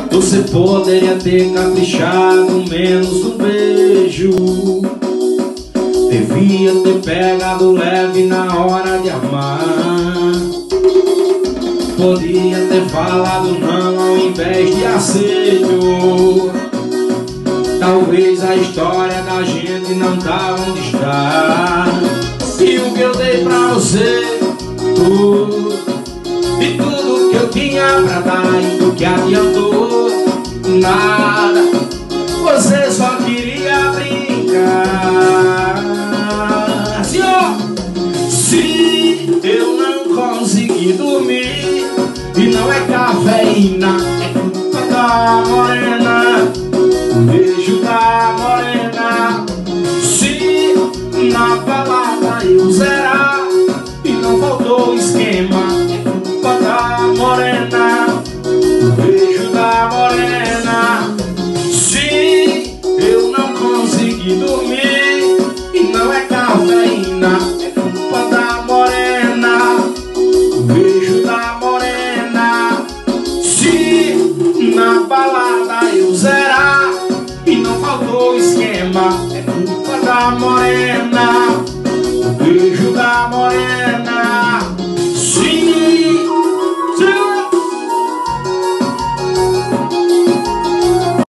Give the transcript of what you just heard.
Você poderia ter caprichado menos no beijo, devia ter pegado leve na hora de amar. Podia ter falado não ao invés de aceito. Talvez a história da gente não tá onde está. E o que eu dei pra você, tudo, e tudo que eu tinha pra dar, e do que adiantou nada. Você só queria brincar. Senhor, se eu não conseguir dormir, e não é cafeína, é culpa da morena, o beijo da morena. Se na balada eu zerar e não faltou esquema, é culpa da morena, o beijo da morena. Se eu não conseguir dormir e não é cafeína, é culpa da morena, o beijo da morena. Se na balada eu zerar e não faltou esquema, é culpa da morena, o beijo da morena.